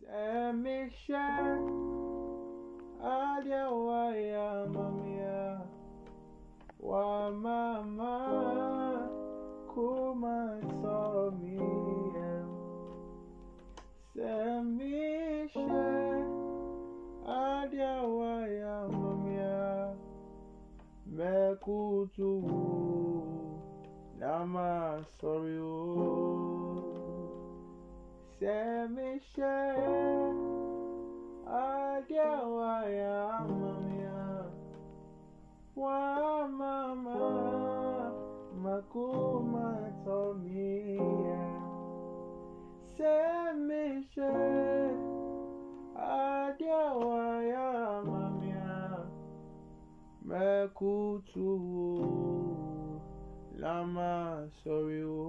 Semisha adia waya mamia wa mama kuma somia Semisha adia waya mamia mekutu nama sorry Semisha adia waya mamia wa mama makuma tomia Semisha adia waya mamia mekutu lama sorry